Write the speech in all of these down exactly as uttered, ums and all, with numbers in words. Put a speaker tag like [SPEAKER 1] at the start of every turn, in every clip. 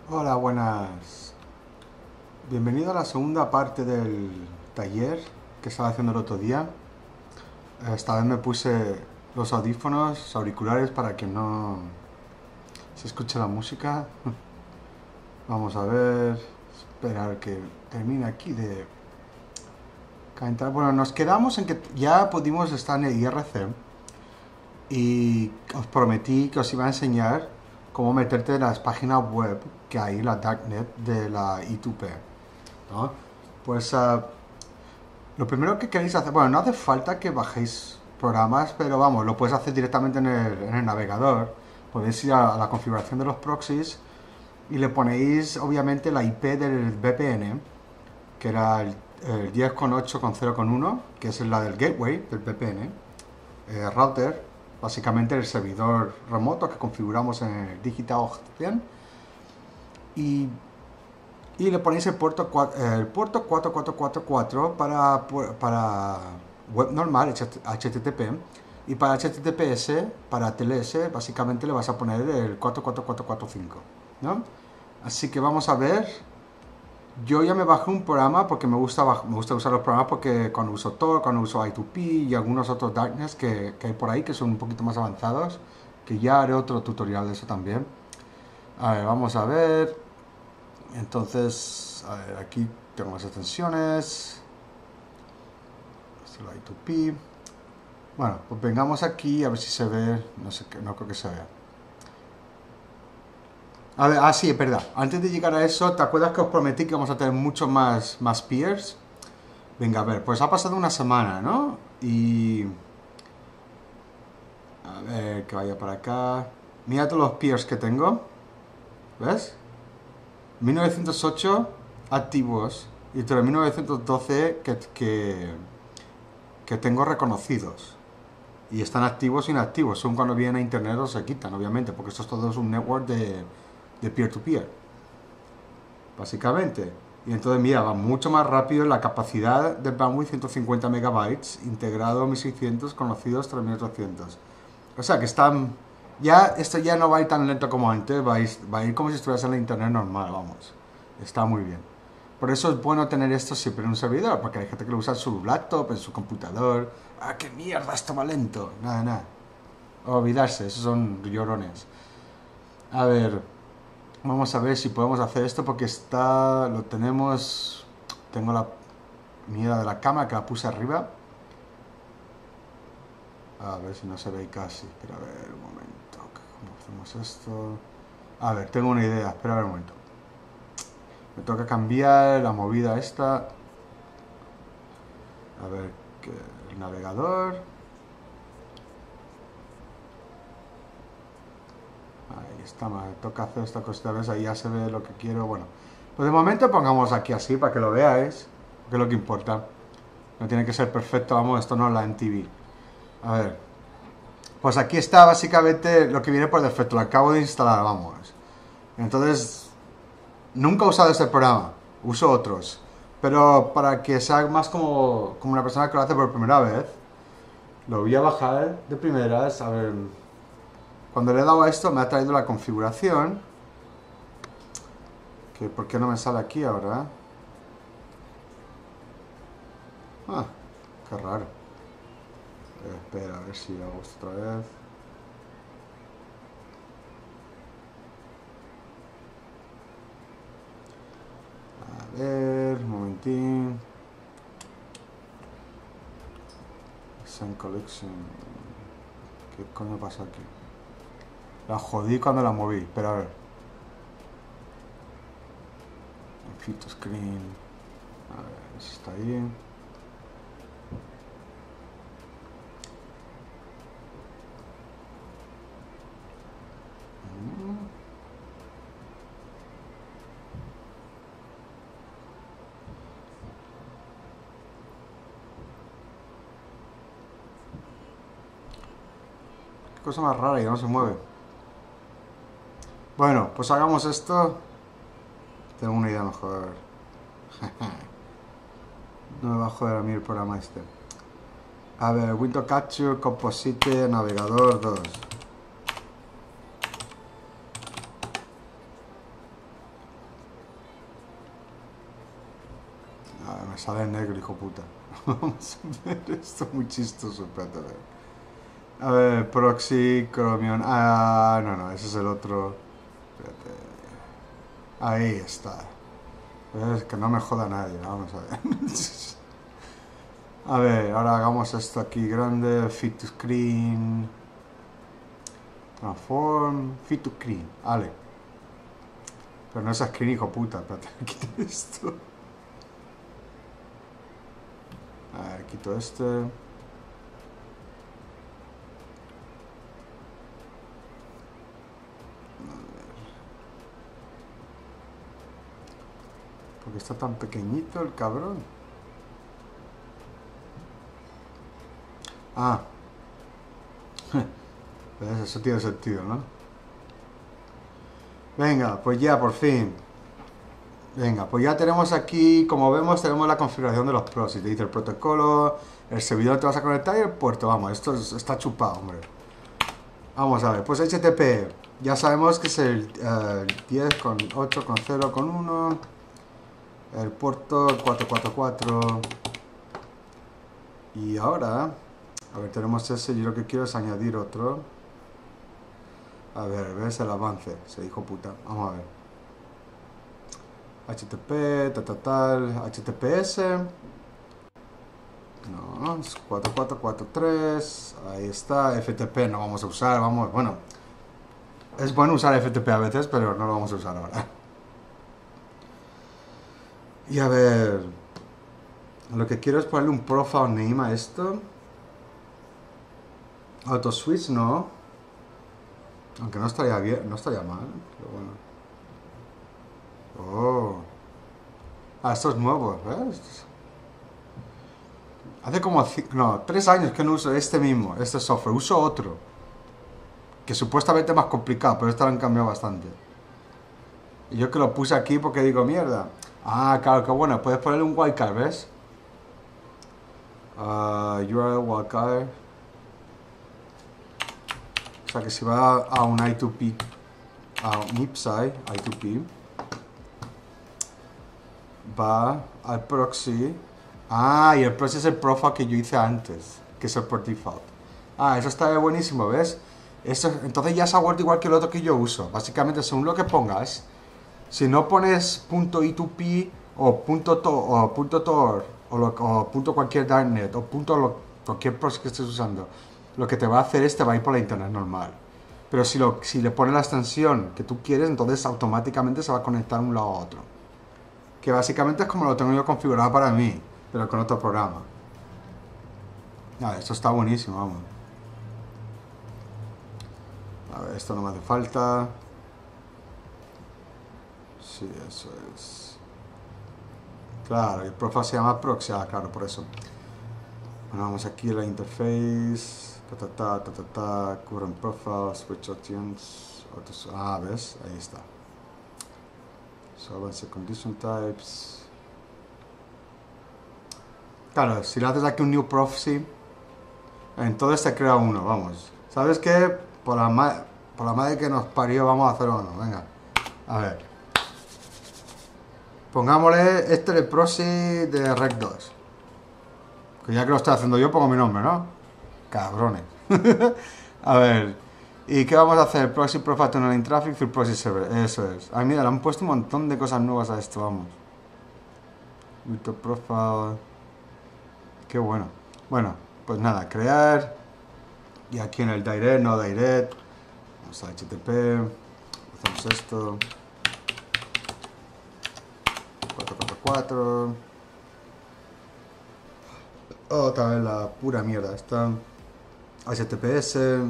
[SPEAKER 1] Hola, buenas. Bienvenido a la segunda parte del taller que estaba haciendo el otro día. Esta vez me puse los audífonos, los auriculares para que no se escuche la música. Vamos a ver, esperar que termine aquí de calentar. Bueno, nos quedamos en que ya pudimos estar en el I R C y os prometí que os iba a enseñar cómo meterte en las páginas web que hay en la Darknet de la I dos P, ¿no? Pues uh, lo primero que queréis hacer, bueno, no hace falta que bajéis programas, pero vamos, lo puedes hacer directamente en el, en el navegador. Podéis ir a, a la configuración de los proxies y le ponéis obviamente la I P del V P N, que era el, el diez punto ocho punto cero punto uno, que es la del gateway del V P N, eh, router, básicamente el servidor remoto que configuramos en el Digital cien, y y le ponéis el puerto, el puerto cuatro cuatro cuatro cuatro para, para web normal, H T T P, y para H T T P S, para T L S, básicamente le vas a poner el cuatro cuatro cuatro cuatro cinco, ¿no? Así que vamos a ver. Yo ya me bajé un programa porque me gusta, me gusta usar los programas, porque cuando uso Tor, cuando uso I dos P y algunos otros Darknets que, que hay por ahí que son un poquito más avanzados, que ya haré otro tutorial de eso también. A ver, vamos a ver. Entonces, a ver, aquí tengo las extensiones. Esto es la I dos P. Bueno, pues vengamos aquí a ver si se ve. No sé, no creo que se vea. A ver, ah, sí, es verdad. Antes de llegar a eso, ¿te acuerdas que os prometí que vamos a tener muchos más, más peers? Venga, a ver, pues ha pasado una semana, ¿no? Y... A ver, que vaya para acá. Mira todos los peers que tengo. ¿Ves? mil novecientos ocho activos y entre mil novecientos doce que, que, que tengo reconocidos. Y están activos e inactivos. Son cuando vienen a internet o se quitan, obviamente, porque esto es todo un network de, de peer-to-peer, básicamente. Y entonces, mira, va mucho más rápido la capacidad del bandwidth, ciento cincuenta megabytes, integrado mil seiscientos, conocidos tres mil ochocientos. O sea que están... Ya, esto ya no va a ir tan lento como antes, va a ir, va a ir como si estuvieras en la internet normal, vamos. Está muy bien. Por eso es bueno tener esto siempre en un servidor, porque hay gente que lo usa en su laptop, en su computador. ¡Ah, qué mierda, esto va lento! Nada, nada. Olvidarse, esos son llorones. A ver, vamos a ver si podemos hacer esto, porque está... Lo tenemos... Tengo la mierda de la cámara que la puse arriba. A ver si no se ve casi. Espera, a ver un momento. ¿Cómo hacemos esto? A ver, tengo una idea. Espera a ver un momento. Me toca cambiar la movida esta. A ver, que el navegador. Ahí está, me toca hacer esta cosita. ¿Ves? Ahí ya se ve lo que quiero. Bueno, pues de momento pongamos aquí así para que lo veáis, que es lo que importa. No tiene que ser perfecto, vamos, esto no es la M T V. A ver, pues aquí está básicamente lo que viene por defecto, lo acabo de instalar, vamos. Entonces, nunca he usado este programa, uso otros. Pero para que sea más como, como una persona que lo hace por primera vez, lo voy a bajar de primeras. A ver, cuando le he dado a esto me ha traído la configuración. Que ¿por qué no me sale aquí ahora? Ah, qué raro. Eh, espera, a ver si hago esto otra vez. A ver, un momentín. Sun Collection. ¿Qué coño pasa aquí? La jodí cuando la moví. Espera, a ver. Fit screen. A ver si está ahí. Qué cosa más rara, ya no se mueve. Bueno, pues hagamos esto. Tengo una idea mejor. No me va a joder a mí el programa este. A ver, Windows Capture, Composite, Navegador dos. sale en negro, hijo puta. Vamos a ver esto muy chistoso, espérate a ver. A ver, Proxy, Chromium. Ah, no, no, ese es el otro. Espérate. Ahí está. Es que no me joda nadie, vamos a ver. A ver, ahora hagamos esto aquí grande. Fit to screen. Transform. Fit to screen. Vale. Pero no es screen, hijo puta. Espérate, quito esto. A ver, quito este. A ver. Porque está tan pequeñito el cabrón. Ah. ¿Ves? Eso tiene sentido, ¿no? Venga, pues ya, por fin. Venga, pues ya tenemos aquí, como vemos, tenemos la configuración de los proxies. Te dice el protocolo, el servidor te vas a conectar y el puerto. Vamos, esto es- está chupado, hombre. Vamos a ver, pues H T T P. Ya sabemos que es el eh, diez con ocho con cero con uno. El puerto cuatrocientos cuarenta y cuatro. Y ahora, a ver, tenemos ese. Yo lo que quiero es añadir otro. A ver, ves el avance. Se dijo puta. Vamos a ver. H T T P, tal, tal, tal. H T T P S. No, es cuatro cuatro cuatro tres. Ahí está. F T P no vamos a usar. Vamos, bueno. Es bueno usar F T P a veces, pero no lo vamos a usar ahora. Y a ver. Lo que quiero es ponerle un profile name a esto. Auto switch no. Aunque no estaría bien, no estaría mal. Pero bueno. Oh. Ah, esto es nuevo, ¿ves? Hace como ci- no, tres años que no uso este mismo, este software. Uso otro. Que supuestamente es más complicado, pero este lo han cambiado bastante. Y yo que lo puse aquí porque digo, mierda. Ah, claro, que bueno, puedes ponerle un wildcard, ¿ves? Uh, U R L wildcard. O sea que si va a un I dos P, a un I P S I, I dos P, va al proxy. Ah, y el proxy es el profile que yo hice antes, que es el por default. Ah, eso está buenísimo, ¿ves? Eso, entonces ya se ha vuelto igual que el otro que yo uso. Básicamente, según lo que pongas, si no pones .i dos P o .to o .tor o, lo, o punto cualquier darknet o punto lo, cualquier proxy que estés usando, lo que te va a hacer es te va a ir por la internet normal. Pero si, lo, si le pones la extensión que tú quieres, entonces automáticamente se va a conectar de un lado a otro. Que básicamente es como lo tengo yo configurado para mí, pero con otro programa. Ah, esto está buenísimo, vamos. A ver, esto no me hace falta. Sí, eso es. Claro, el profile se llama proxy, ah, claro, por eso. Bueno, vamos aquí a la interface. Ta ta ta ta ta ta. Current profile, switch options. Autos, ah, ves, ahí está. Solvency condition types. Claro, si le haces aquí un new proxy, entonces se crea uno, vamos. ¿Sabes qué? Por la, ma por la madre que nos parió, vamos a hacer uno. Venga, a ver. Pongámosle este el proxy de rec dos. Que ya que lo estoy haciendo yo, pongo mi nombre, ¿no? Cabrones. A ver. ¿Y qué vamos a hacer? Proxy profile tunneling traffic through proxy server. Eso es. Ay, mira, le han puesto un montón de cosas nuevas a esto, vamos. Virtual profile. Qué bueno. Bueno, pues nada, crear. Y aquí en el direct, no direct. Vamos a H T T P. Hacemos esto. cuatro cuatro cuatro. Otra vez la pura mierda esta. H T T P S.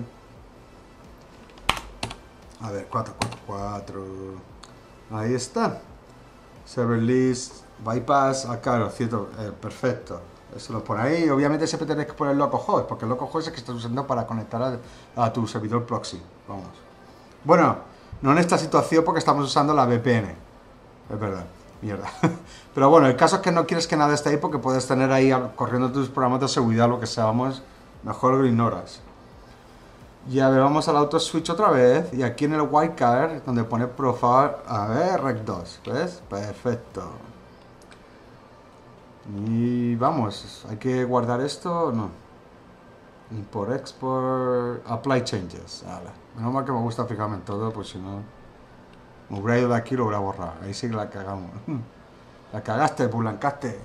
[SPEAKER 1] A ver, cuatro cuatro cuatro. Ahí está. Server list. Bypass. Ah, claro, cierto. Eh, perfecto. Eso lo pone ahí. Obviamente siempre tenés que poner localhost, porque el localhost es el que estás usando para conectar a, a tu servidor proxy. Vamos. Bueno, no en esta situación porque estamos usando la V P N. Es verdad. Mierda. Pero bueno, el caso es que no quieres que nada esté ahí porque puedes tener ahí corriendo tus programas de seguridad, lo que sea, vamos, mejor lo ignoras. Y a ver, vamos al auto switch otra vez. Y aquí en el wildcard, donde pone profile, a ver, rec dos, ¿ves? Perfecto. Y vamos, hay que guardar esto, no. Import, export, apply changes. Vale. Menos mal que me gusta fijarme en todo, pues si no, me hubiera ido de aquí y lo hubiera borrado. Ahí sí que la cagamos. La cagaste, bulancaste.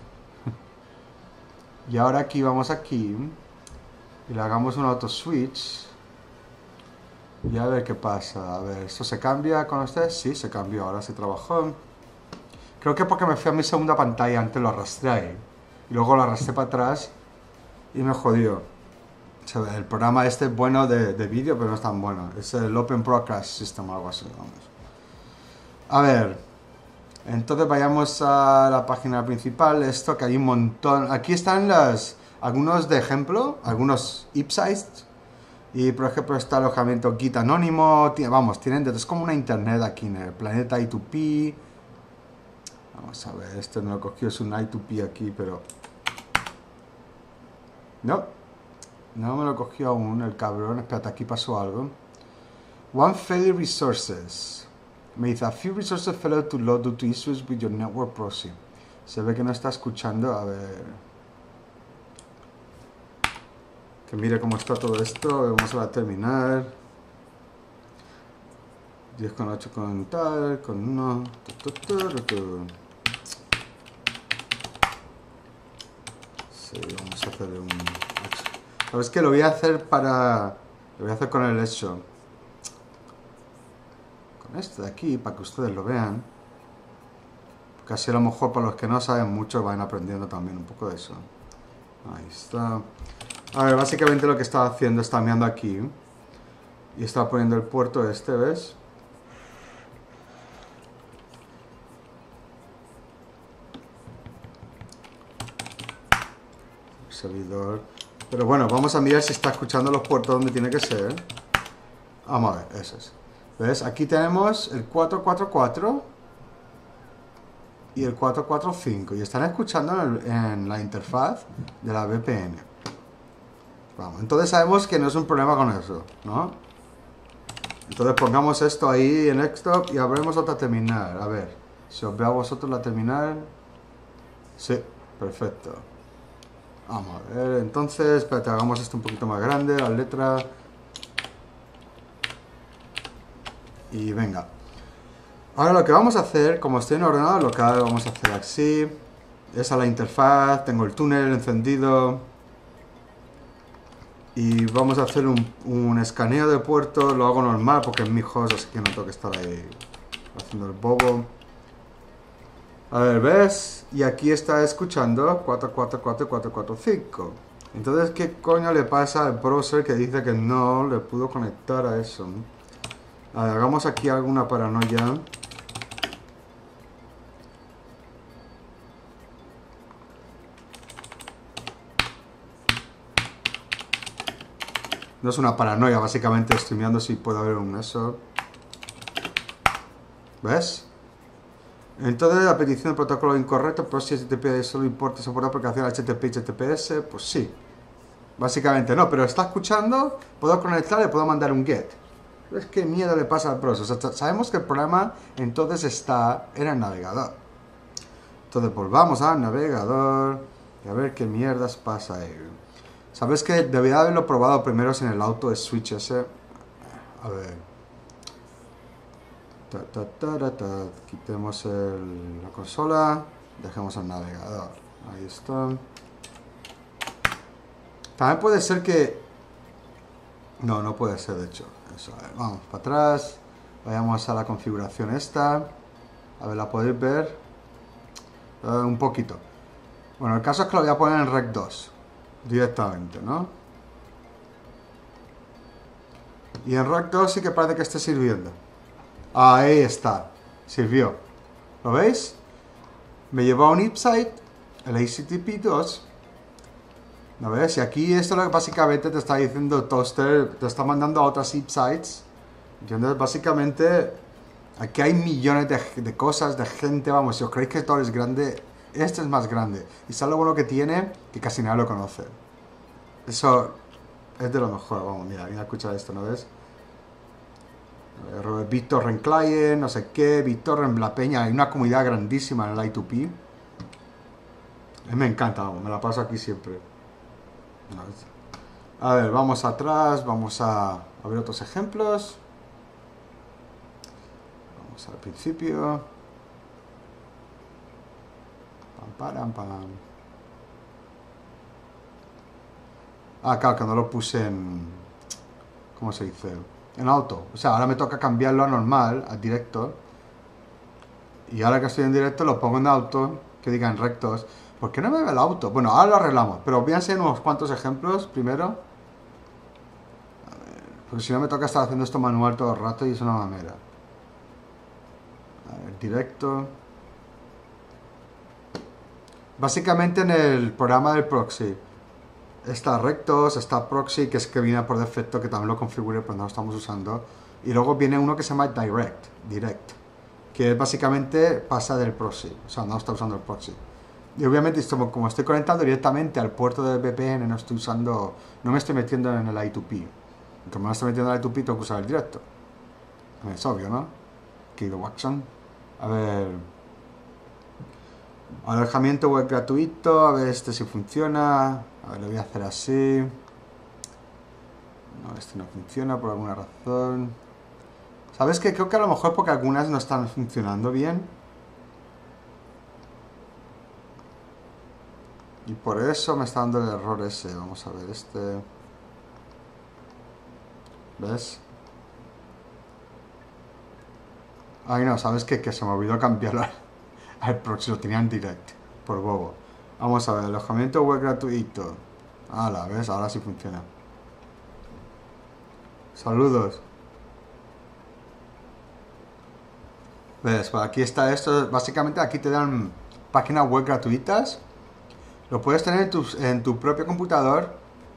[SPEAKER 1] Y ahora aquí vamos aquí y le hagamos un auto switch. Y a ver qué pasa. A ver, ¿esto se cambia con ustedes? Sí, se cambió, ahora se trabajó. Creo que porque me fui a mi segunda pantalla, antes lo arrastré ahí. Y luego lo arrastré para atrás y me jodió. O sea, el programa este es bueno de, de vídeo, pero no es tan bueno. Es el Open Broadcast System o algo así, vamos. A ver, entonces vayamos a la página principal. Esto que hay un montón. Aquí están las, algunos de ejemplo, algunos websites. Y por ejemplo está el alojamiento Git anónimo. Tiene, vamos, tienen, es como una internet aquí en el planeta I dos P. Vamos a ver, esto no lo cogió, es un I dos P aquí, pero... No, no me lo cogió aún el cabrón. Espérate, aquí pasó algo. One failure resources. Me dice, a few resources failed to load due to issues with your network proxy. Se ve que no está escuchando. A ver... Que mire cómo está todo esto. Vamos a terminar. diez con ocho con tal, con uno. Sí, vamos a hacer un... ¿Sabes qué? Lo voy a hacer para... Lo voy a hacer con el hecho. Con este de aquí, para que ustedes lo vean. Porque así a lo mejor para los que no saben mucho van aprendiendo también un poco de eso. Ahí está. A ver, básicamente lo que estaba haciendo, está mirando aquí. Y estaba poniendo el puerto este, ¿ves? Servidor. Pero bueno, vamos a mirar si está escuchando los puertos donde tiene que ser. Vamos a ver, eso es. ¿Ves? Aquí tenemos el cuatro cuatro cuatro y el cuatro cuatro cinco. Y están escuchando en, el, en la interfaz de la V P N. Vamos, entonces sabemos que no es un problema con eso, ¿no? Entonces pongamos esto ahí en Xtop y abrimos otra terminal. A ver, si os veo a vosotros la terminal. Sí, perfecto. Vamos a ver, entonces, espérate, hagamos esto un poquito más grande, la letra. Y venga. Ahora lo que vamos a hacer, como estoy en ordenador local, vamos a hacer así. Esa es la interfaz, tengo el túnel encendido. Y vamos a hacer un, un escaneo de puertos, lo hago normal porque es mi host, así que no tengo que estar ahí haciendo el bobo. A ver, ¿ves? Y aquí está escuchando cuatro cuatro cuatro y cuatro cuatro cinco. Entonces, ¿qué coño le pasa al browser que dice que no le pudo conectar a eso? A ver, hagamos aquí alguna paranoia. No es una paranoia, básicamente estoy mirando si puede haber un eso. ¿Ves? Entonces, la petición de protocolo incorrecto, pero si H T T P solo importa soportar aplicación H T T P y H T T P S, pues sí. Básicamente no, pero está escuchando, puedo conectar, le puedo mandar un get. Es que miedo le pasa al browser. O sea, sabemos que el problema entonces está en el navegador. Entonces volvamos al navegador y a ver qué mierdas pasa ahí. Sabes que debería haberlo probado primero en el auto switch ese. A ver. Ta, ta, ta, ta, ta. Quitemos el, la consola. Dejemos el navegador. Ahí está. También puede ser que... No, no puede ser de hecho. Eso, a ver, vamos para atrás. Vayamos a la configuración esta. A ver, la podéis ver. Uh, un poquito. Bueno, el caso es que lo voy a poner en rec dos. Directamente, ¿no? Y en rec dos sí que parece que esté sirviendo. Ahí está. Sirvió. ¿Lo veis? Me llevó a un website, el H T T P dos. ¿Lo ves? Y aquí esto lo que básicamente te está diciendo Toaster, te está mandando a otras websites. ¿Entiendes? Básicamente, aquí hay millones de, de cosas, de gente, vamos, si os creéis que todo es grande, este es más grande. Y sabe lo bueno que tiene, que casi nadie lo conoce. Eso es de lo mejor, vamos, mira, mira, escucha esto, ¿no ves? BitTorrent Client, no sé qué, BitTorrent La Peña, hay una comunidad grandísima en el I dos P. mí me encanta, vamos, me la paso aquí siempre. A ver, vamos atrás, vamos a, a ver otros ejemplos. Vamos al principio. Pam, param, pam. Ah, claro, que no lo puse en... ¿Cómo se dice? En alto. O sea, ahora me toca cambiarlo a normal, a directo. Y ahora que estoy en directo lo pongo en auto, que digan rectos. ¿Por qué no me ve el auto? Bueno, ahora lo arreglamos, pero voy a enseñar unos cuantos ejemplos primero. Porque si no me toca estar haciendo esto manual todo el rato y es una mamera. A ver, directo. Básicamente en el programa del proxy está rectos, está proxy, que es que viene por defecto, que también lo configure, pero no lo estamos usando. Y luego viene uno que se llama direct, direct, que básicamente pasa del proxy, o sea, no está usando el proxy. Y obviamente, como estoy conectando directamente al puerto del V P N, no estoy usando, no me estoy metiendo en el I dos P. Como no estoy metiendo en el I dos P, tengo que usar el directo. Es obvio, ¿no? Keep Watson. A ver. Alojamiento web gratuito. A ver este si funciona. A ver, lo voy a hacer así. No, este no funciona por alguna razón. ¿Sabes qué? Creo que a lo mejor porque algunas no están funcionando bien. Y por eso me está dando el error ese. Vamos a ver este. ¿Ves? Ay, no, ¿sabes qué? Que se me olvidó cambiarlo al próximo. Lo tenía en direct. Por bobo. Vamos a ver, alojamiento web gratuito. Ah, la ves, ahora sí funciona. Saludos. ¿Ves? Pues aquí está esto. Básicamente aquí te dan páginas web gratuitas. Lo puedes tener en tu, en tu propio computador.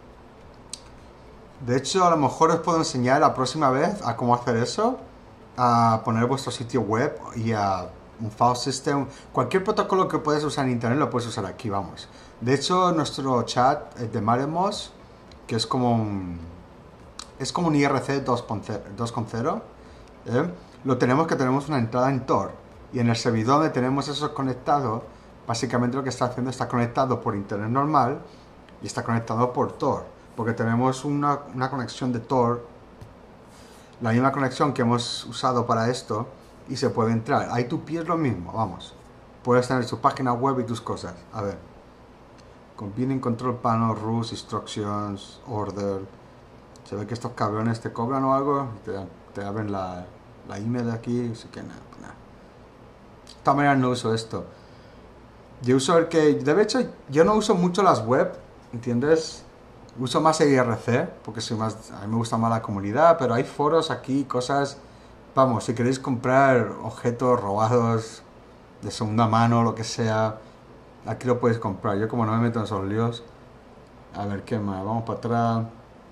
[SPEAKER 1] De hecho, a lo mejor os puedo enseñar la próxima vez a cómo hacer eso. A poner vuestro sitio web y a un file system. Cualquier protocolo que puedes usar en internet lo puedes usar aquí, vamos. De hecho, nuestro chat de Maremos, que es como un, es como un I R C dos punto cero, ¿eh? Lo tenemos que tenemos una entrada en Tor. Y en el servidor donde tenemos eso conectado, básicamente lo que está haciendo está conectado por internet normal y está conectado por Tor. Porque tenemos una, una conexión de Tor, la misma conexión que hemos usado para esto, y se puede entrar. I dos P es lo mismo, vamos. Puedes tener tu página web y tus cosas. A ver. Combining Control Panel, Rules, Instructions, Order. Se ve que estos cabrones te cobran o algo. Te, te abren la, la email de aquí. Así que nada, nada. De todas maneras no uso esto. Yo uso el que... De hecho, yo no uso mucho las web. ¿Entiendes? Uso más el I R C. Porque soy más, a mí me gusta más la comunidad. Pero hay foros aquí, cosas... Vamos, si queréis comprar objetos robados de segunda mano, lo que sea, aquí lo podéis comprar. Yo como no me meto en esos líos. A ver, ¿qué más? Vamos para atrás.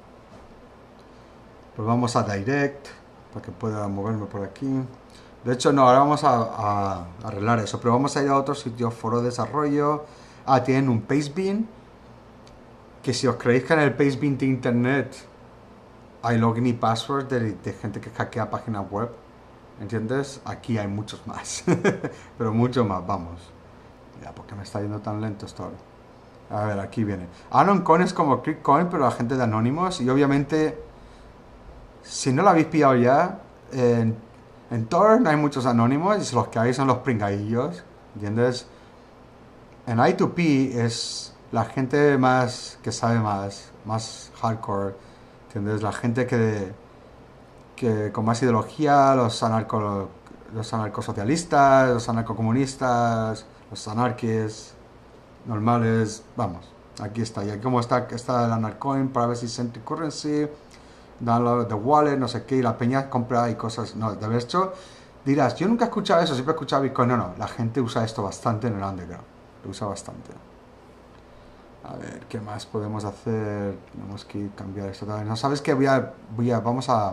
[SPEAKER 1] Pues vamos a Direct, para que pueda moverme por aquí. De hecho, no, ahora vamos a, a arreglar eso. Pero vamos a ir a otro sitio, foro de desarrollo. Ah, tienen un Pastebin. Que si os creéis que en el Pastebin de internet hay login y password de, de gente que hackea páginas web, ¿entiendes? Aquí hay muchos más. Pero mucho más, vamos. Ya, ¿por qué me está yendo tan lento esto ahora? A ver, aquí viene. AnonCoin es como ClickCoin, pero la gente de Anonymous. Y obviamente, si no lo habéis pillado ya, en, en Tor no hay muchos anónimos y los que hay son los pringadillos, ¿entiendes? En I dos P es la gente más que sabe más, más hardcore, ¿entiendes? La gente que, que con más ideología, los, anarco, los anarcosocialistas, los anarcocomunistas, los anarquis normales, vamos, aquí está. Y aquí como está, está el AnarCoin, Privacy Centric Currency, download the wallet, no sé qué, y la peña compra y cosas. No, de hecho, dirás, yo nunca he escuchado eso, siempre he escuchado Bitcoin. No, no, la gente usa esto bastante en el underground, lo usa bastante. A ver, ¿qué más podemos hacer? Tenemos que cambiar esto también. No, ¿sabes qué? Voy a, voy a, vamos a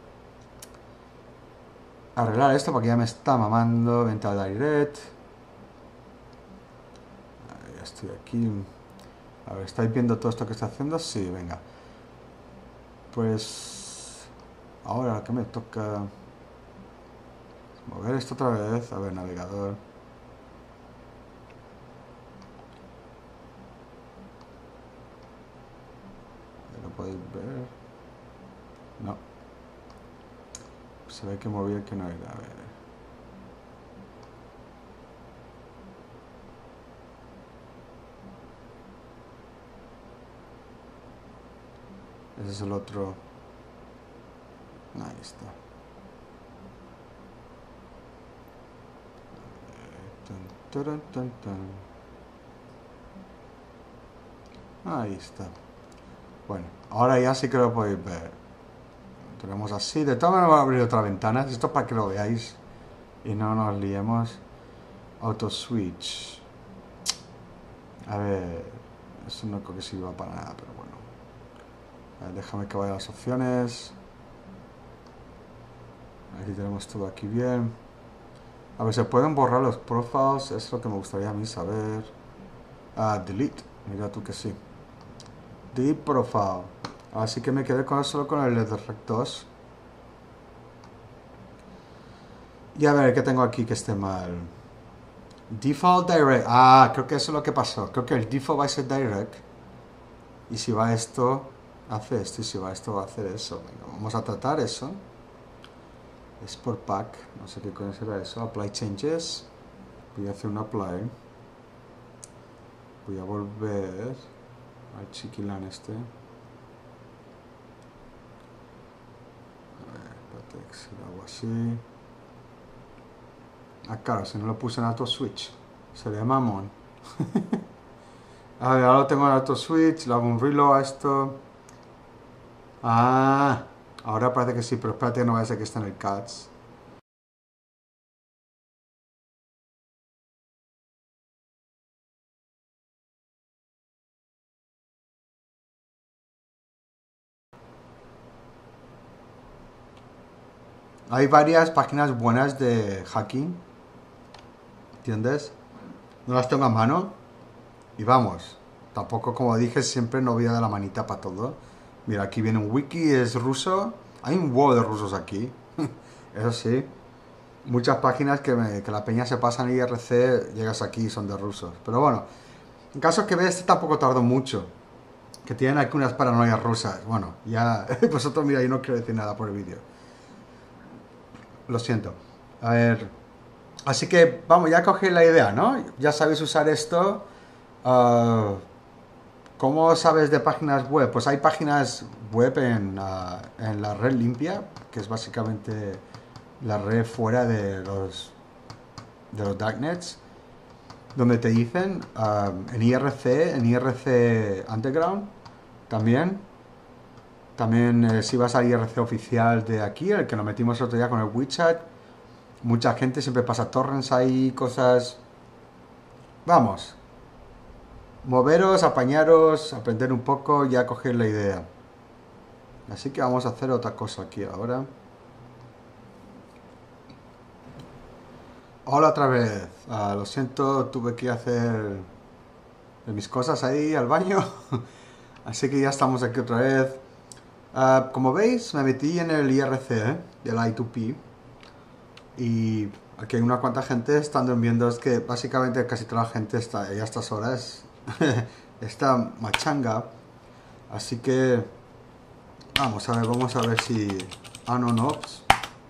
[SPEAKER 1] arreglar esto porque ya me está mamando. Venta direct. A ver, ya estoy aquí. A ver, ¿estáis viendo todo esto que está haciendo? Sí, venga. Pues ahora que me toca mover esto otra vez. A ver, navegador. podéis ver. No. Se ve que moví el que no era. A ver. Ese es el otro. Ahí está. Tan, tan, tan, tan. Ahí está. Bueno, ahora ya sí que lo podéis ver. Tenemos así. De todas maneras voy a abrir otra ventana. Esto es para que lo veáis y no nos liemos. Auto switch. A ver. Eso no creo que sirva para nada, pero bueno. A ver, déjame que vaya a las opciones. Aquí tenemos todo aquí bien. A ver, ¿se pueden borrar los profiles? Es lo que me gustaría a mí saber. Ah, delete. Mira tú que sí. Delete profile. Así que me quedé con solo con el Direct dos. Y a ver, ¿qué tengo aquí que esté mal? Default Direct. Ah, creo que eso es lo que pasó. Creo que el default va a ser Direct. Y si va esto, hace esto. Y si va esto, va a hacer eso. Venga, vamos a tratar eso. Export pack. No sé qué coño será eso. Apply changes. Voy a hacer un apply. Voy a volver al chiquilán este. A ver, espérate, si lo hago así. Ah, claro, si no lo puse en auto switch, sería mamón. A ver, ahora lo tengo en auto switch, le hago un reload a esto. Ah, ahora parece que sí, pero espérate, no vaya a ser que esté en el cats. Hay varias páginas buenas de hacking, ¿entiendes? No las tengo a mano. Y vamos, tampoco como dije, siempre no voy a dar la manita para todo. Mira, aquí viene un wiki, es ruso. Hay un huevo de rusos aquí. Eso sí. Muchas páginas que, me, que la peña se pasa en I R C, llegas aquí y son de rusos. Pero bueno, en caso que veas, este tampoco tardó mucho. Que tienen aquí unas paranoias rusas. Bueno, ya vosotros mira, yo no quiero decir nada por el vídeo. Lo siento. A ver. Así que, vamos, ya cogéis la idea, ¿no? Ya sabéis usar esto. Uh, ¿Cómo sabes de páginas web? Pues hay páginas web en, uh, en la red limpia, que es básicamente la red fuera de los de los darknets, donde te dicen uh, en I R C, en I R C Underground también. También eh, si vas al I R C oficial de aquí, el que nos metimos otro día con el WeChat, mucha gente siempre pasa torrents ahí, cosas. Vamos. Moveros, apañaros, aprender un poco y ya coger la idea. Así que vamos a hacer otra cosa aquí ahora. Hola otra vez. Uh, lo siento, tuve que hacer de mis cosas ahí al baño. Así que ya estamos aquí otra vez. Uh, como veis, me metí en el I R C, ¿eh? Del I dos P. Y aquí hay una cuanta gente estando viendo. Es que básicamente casi toda la gente está ya a estas horas. Esta machanga. Así que vamos a ver, vamos a ver si Anon Ops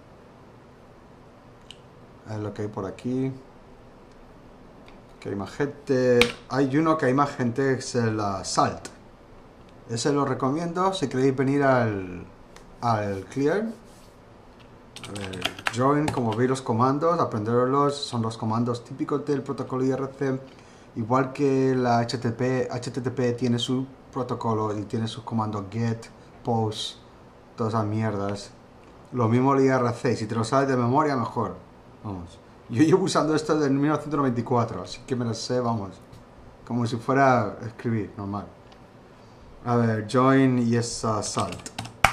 [SPEAKER 1] es lo que hay por aquí. Que hay más gente. Hay uno que hay más gente, es el uh, Salt. Ese lo recomiendo si queréis venir al, al Clear. A ver, join, como veis los comandos, aprenderlos, son los comandos típicos del protocolo I R C. Igual que la H T T P, H T T P tiene su protocolo y tiene sus comandos get, post, todas esas mierdas. Lo mismo el I R C, si te lo sabes de memoria, mejor. Vamos. Yo llevo usando esto desde mil novecientos noventa y cuatro, así que me lo sé, vamos. Como si fuera a escribir, normal. A ver, join y es uh, salt.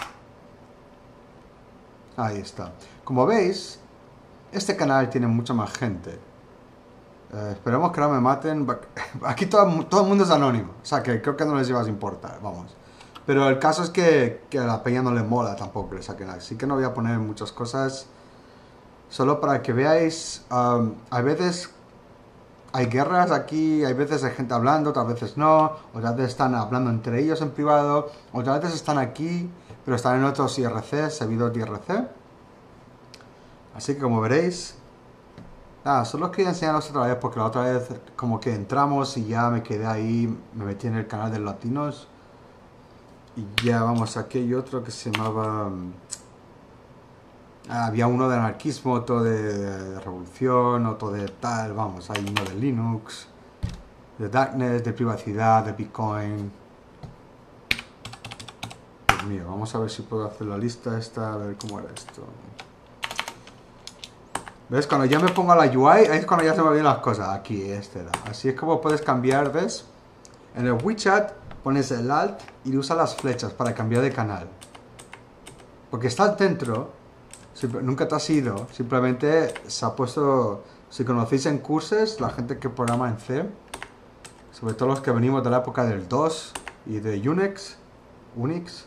[SPEAKER 1] Ahí está. Como veis, este canal tiene mucha más gente. Eh, esperemos que no me maten. Aquí todo, todo el mundo es anónimo. O sea, que creo que no les iba a importar, vamos. Pero el caso es que, que a la peña no le mola tampoco que le saquen. Así que no voy a poner muchas cosas. Solo para que veáis, um, a veces hay guerras aquí, hay veces hay gente hablando, otras veces no, otras veces están hablando entre ellos en privado, otras veces están aquí, pero están en otros I R C, servidores de I R C. Así que como veréis, nada, solo quería enseñaros otra vez porque la otra vez como que entramos y ya me quedé ahí, me metí en el canal de Latinos y ya vamos, aquí hay otro que se llamaba... Había uno de anarquismo, otro de, de revolución, otro de tal, vamos, hay uno de Linux, de Darknet, de privacidad, de Bitcoin. Dios mío, vamos a ver si puedo hacer la lista esta, a ver cómo era esto. ¿Ves? Cuando ya me pongo a la U I, ahí es cuando ya se me olvidan las cosas. Aquí, este era. Así es como puedes cambiar, ¿ves? En el WeChat pones el Alt y usas las flechas para cambiar de canal. Porque estás dentro, nunca te has ido, simplemente se ha puesto... Si conocéis en cursos, la gente que programa en C, sobre todo los que venimos de la época del DOS y de Unix, Unix,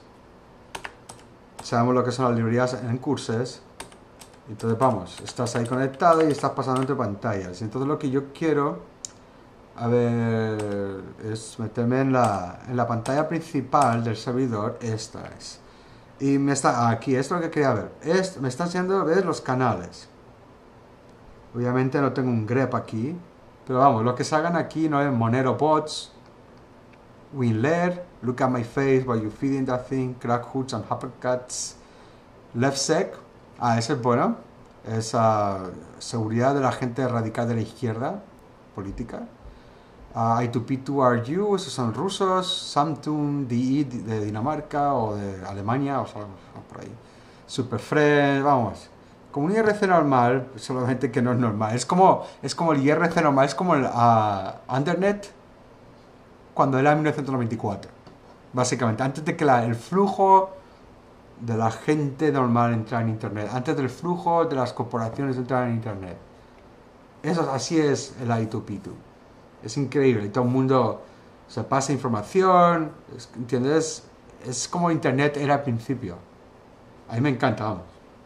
[SPEAKER 1] sabemos lo que son las librerías en cursos. Entonces vamos, estás ahí conectado y estás pasando entre pantallas. Entonces lo que yo quiero, a ver, es meterme en la, en la pantalla principal del servidor. Esta es. Y me está, aquí, esto es lo que quería ver. Es, me está enseñando a ver los canales. Obviamente no tengo un grep aquí. Pero vamos, lo que salgan aquí no es Monero Bots, WinLayer, Look at my face while you feeding that thing, Crack Hoods and Uppercuts, LeftSec. Ah, ese es bueno. Es uh, seguridad de la gente radical de la izquierda política. Uh, I two P two R U, esos son rusos. Samsung D I de Dinamarca o de Alemania, o sea, por ahí. Superfriend, vamos. Como un I R C normal, solamente que no es normal. Es como, es como el I R C normal, es como el uh, Undernet cuando era mil novecientos noventa y cuatro. Básicamente, antes de que la, el flujo de la gente normal entrar en internet, antes del flujo de las corporaciones entrar en internet. Eso, así es el I two P two. Es increíble, y todo el mundo se pasa información, es, ¿entiendes? Es como internet era al principio. A mí me encanta, vamos.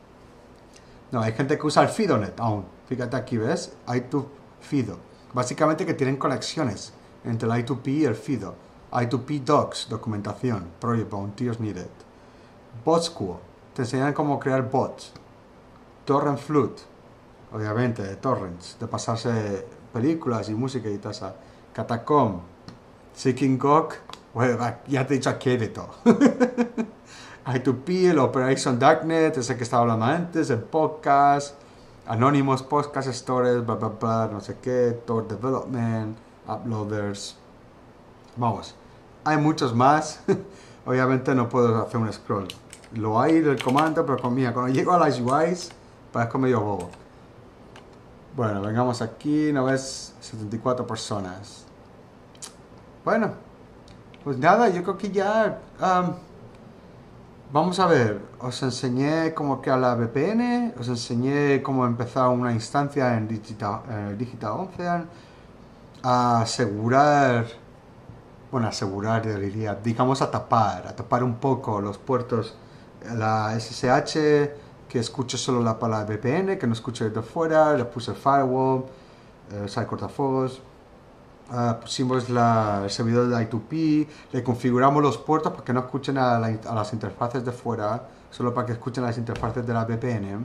[SPEAKER 1] No, hay gente que usa el FidoNet aún. Fíjate aquí, ¿ves? I two Fido. Básicamente que tienen conexiones entre el I two P y el Fido. I two P Docs, documentación, project volunteers needed. BotSchool, te enseñan cómo crear bots. Torrent Flood, obviamente, de torrents, de pasarse películas y música y tal. Catacomb, Seeking Gog, bueno, ya te he dicho aquí hay de todo. I two P, el Operation Darknet, ese que estaba hablando antes, el podcast, Anonymous Podcast Stories, bla bla bla, no sé qué, Tor Development, Uploaders. Vamos, hay muchos más. Obviamente no puedo hacer un scroll. Lo hay del comando, pero con mía, cuando llego a las U Is, parezco medio bobo. Bueno, vengamos aquí, ¿no ves? setenta y cuatro personas. Bueno, pues nada, yo creo que ya... Um, vamos a ver, os enseñé cómo crear la V P N, os enseñé cómo empezar una instancia en Digital, eh, Digital Ocean, a asegurar... Bueno, asegurar, diría, digamos a tapar, a tapar un poco los puertos, la S S H, que escuche solo la palabra V P N, que no escuche desde fuera, le puse el firewall, eh, o sea, el cortafuegos, uh, pusimos la, el servidor de I two P, le configuramos los puertos para que no escuchen a, la, a las interfaces de fuera, solo para que escuchen a las interfaces de la V P N.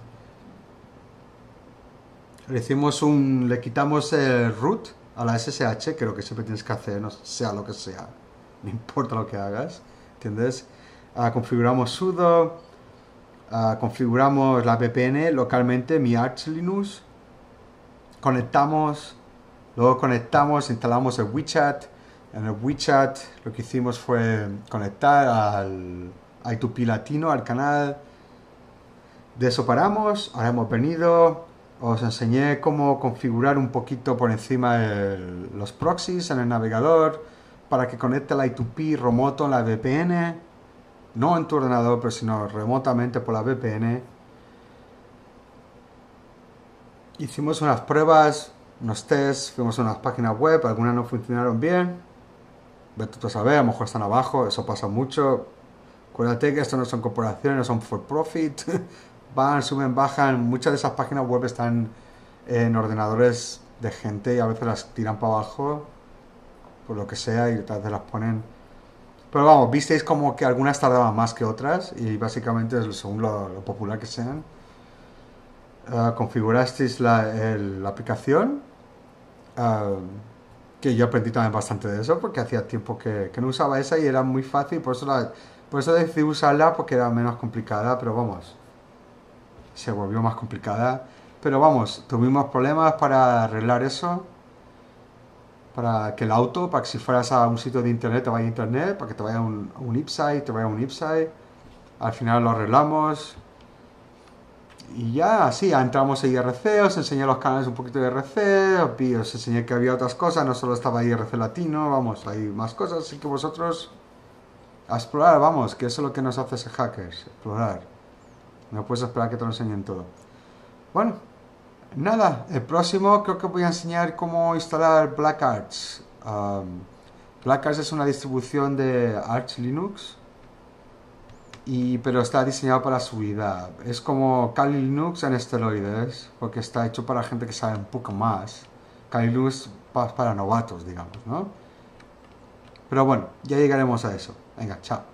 [SPEAKER 1] Le hicimos un, le quitamos el root a la S S H, que es lo que siempre tienes que hacer, no sea lo que sea, no importa lo que hagas, ¿entiendes? Uh, configuramos sudo, uh, configuramos la V P N localmente, mi Arch Linux, conectamos, luego conectamos, instalamos el WeChat. En el WeChat lo que hicimos fue conectar al I two P latino, al canal. De eso paramos, ahora hemos venido. Os enseñé cómo configurar un poquito por encima el, los proxies en el navegador para que conecte el I two P remoto en la V P N, no en tu ordenador, pero sino remotamente por la V P N. Hicimos unas pruebas, unos tests, fuimos a unas páginas web, algunas no funcionaron bien. Vete tú a saber, a lo mejor están abajo, eso pasa mucho. Acuérdate que esto no son corporaciones, no son for profit. Van, suben, bajan. Muchas de esas páginas web están en ordenadores de gente y a veces las tiran para abajo, por lo que sea, y tal vez las ponen. Pero vamos, visteis como que algunas tardaban más que otras y básicamente es según lo, lo popular que sean. Uh, configurasteis la, el, la aplicación, uh, que yo aprendí también bastante de eso porque hacía tiempo que, que no usaba esa y era muy fácil, por eso, la, por eso decidí usarla porque era menos complicada, pero vamos, se volvió más complicada. Pero vamos, tuvimos problemas para arreglar eso, para que el auto, para que si fueras a un sitio de internet te vaya a internet, para que te vaya a un, a un website, te vaya a un website. Al final lo arreglamos. Y ya, sí, entramos a I R C, os enseñé los canales un poquito de I R C, os enseñé que había otras cosas, no solo estaba I R C latino, vamos, hay más cosas, así que vosotros a explorar, vamos, que eso es lo que nos hace ser hackers, explorar. No puedes esperar que te lo enseñen todo. Bueno, nada, el próximo creo que voy a enseñar cómo instalar Black Arch. Um, Black Arch es una distribución de Arch Linux, y, pero está diseñado para su vida. Es como Kali Linux en esteroides, porque está hecho para gente que sabe un poco más. Kali Linux pa- para novatos, digamos, ¿no? Pero bueno, ya llegaremos a eso. Venga, chao.